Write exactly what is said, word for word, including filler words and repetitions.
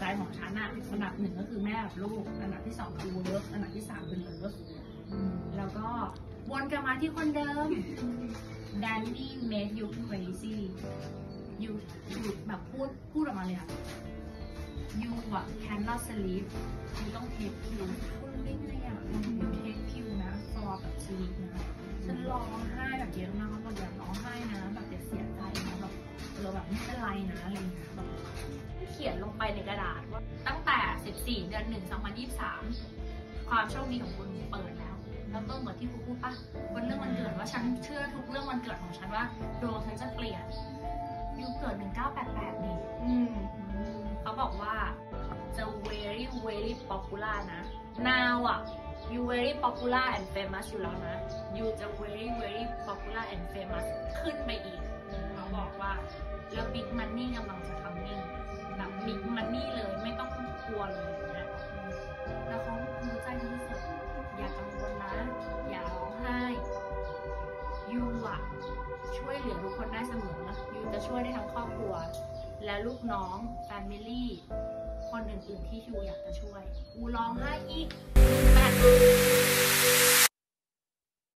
ใจของฉันอะอันดับหนึ่งก็คือแม่กับลูกอันดับที่สองคือเวิร์กอันดับที่สามคือเลิฟแล้วก็วนกลับมาที่คนเดิม Danny made you crazy you you แบบพูดพูดออกมาเลยอะ you อะ cannot sleep you ต้อง take pill พูดไม่ได้อะ you take pill นะ for แบบ sleep นะฉันร้องไห้แบบเยอะมากเขาบอกอย่าร้องไห้นะแบบอย่าเสียใจนะแบบเราแบบไม่เป็นไรนะอะไรอย่างเงี้ยแบบเขียนลงไปในกระดาษว่าตั้งแต่สิบสี่เดือนหนึ่งสองพันยี่สิบสามความโชคดีของคุณเปิดแล้วแล้วก็เหมือนที่ครูพูดปะบนเรื่องวันเกิดว่าฉันเชื่อทุกเรื่องวันเกิดของฉันว่าดวงฉันจะเปลี่ยนยูเกิดหนึ่งเก้าแปดแปดนี่เขาบอกว่าจะ very very popular นะ now อ่ะ you very popular and famous อยู่แล้วนะ you จะ very very popular and famous ขึ้นไปอีกเขาบอกว่าแล้ว big money กำลังจะ coming แบบ big money เลยไม่ต้องกลัวเลยนะแล้วเขารู้ใจที่สุดอย่ากังวลนะอย่าร้องไห้ you อ่ะช่วยเหลือทุกคนได้เสมอ you จะช่วยได้ทั้งครอบครัวและลูกน้อง family คนอื่นๆที่ยูอยากจะช่วยกูร้องไห้อีกแปด